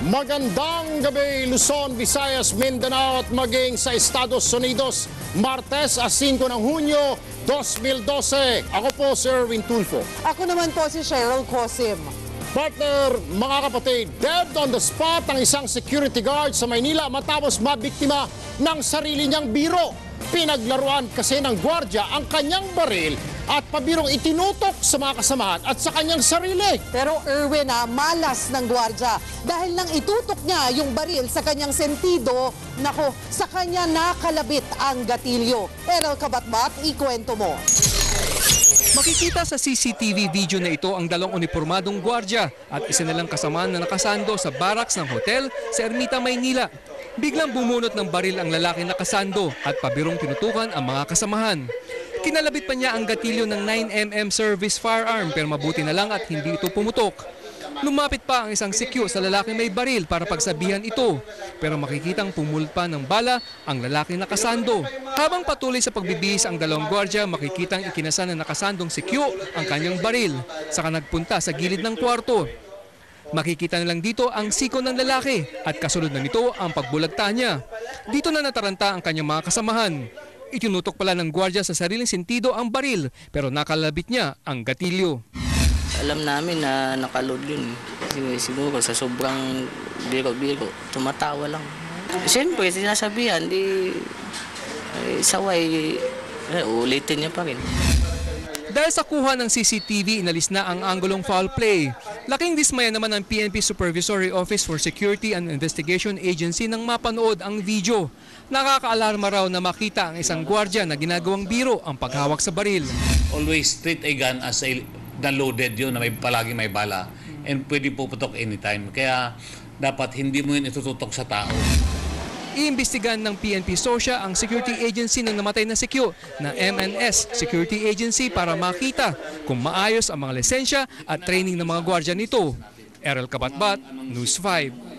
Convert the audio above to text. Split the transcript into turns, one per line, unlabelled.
Magandang gabi Luzon, Visayas, Mindanao at maging sa Estados Unidos. Martes, 5 ng Hunyo, 2012. Ako po si Erwin Tulfo.
Ako naman po si Cheryl Cosim.
Partner, mga kapatid, dead on the spot ang isang security guard sa Maynila matapos mabiktima ng sarili niyang biro. Pinaglaruan kasi ng gwardya ang kanyang baril at pabirong itinutok sa mga kasamahan at sa kanyang sarili.
Pero Erwin, malas ng gwardya dahil nang itutok niya yung baril sa kanyang sentido, nako, sa kanya nakalabit ang gatilyo. Errol Kabatbat, ikwento mo.
Makikita sa CCTV video na ito ang dalawang unipormadong gwardya at isa nilang kasamaan na nakasando sa barracks ng hotel sa Ermita, Maynila. Biglang bumunot ng baril ang lalaki nakasando at pabirong tinutukan ang mga kasamahan. Kinalabit pa niya ang gatilyo ng 9mm service firearm pero mabuti na lang at hindi ito pumutok. Lumapit pa ang isang sikyo sa lalaking may baril para pagsabihan ito. Pero makikitang pumulpa ng bala ang lalaking nakasando. Habang patuloy sa pagbibihis ang dalawang gwardya, makikitang ikinasan ng nakasandong sikyo ang kanyang baril. Saka nagpunta sa gilid ng kwarto. Makikita na lang dito ang siko ng lalaki at kasunod na nito ang pagbulagta niya. Dito na nataranta ang kanyang mga kasamahan. Itinutok pala ng gwardya sa sariling sentido ang baril pero nakalabit niya ang gatilyo.
Alam namin na nakaload yun. Siguro sa sobrang biro-biro, tumatawa lang. Siyempre, sinasabihan, saway, ulitin niya pa rin.
Dahil sa kuha ng CCTV, inalis na ang anggulong foul play. Laking dismaya naman ng PNP Supervisory Office for Security and Investigation Agency nang mapanood ang video. Nakakaalarma raw na makita ang isang gwardya na ginagawang biro ang paghawak sa baril.
Always treat a gun as a loaded yun na palagi may bala and pwede puputok anytime. Kaya dapat hindi mo yun itututok sa tao.
Iimbestigahan ng PNP SOSIA ang security agency ng namatay na sikyo na MNS Security Agency para makita kung maayos ang mga lisensya at training ng mga gwardya nito. Errol Kabatbat, News 5.